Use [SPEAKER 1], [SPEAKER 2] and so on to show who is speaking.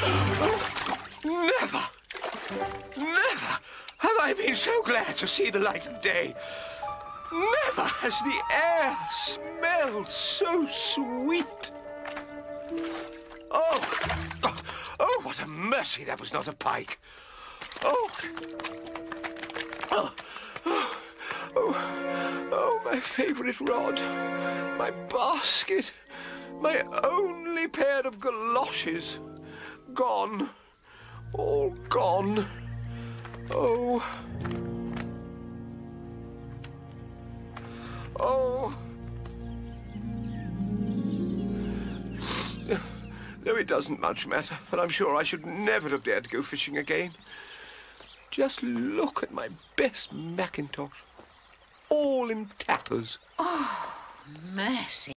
[SPEAKER 1] Never, never have I been so glad to see the light of day. Never has the air smelled so sweet. Oh, what a mercy that was not a pike. Oh, my favourite rod, my basket, my only pair of galoshes. Gone, all gone. Oh. No, it doesn't much matter, but I'm sure I should never have dared to go fishing again. Just look at my best mackintosh, all in tatters.
[SPEAKER 2] Oh, mercy.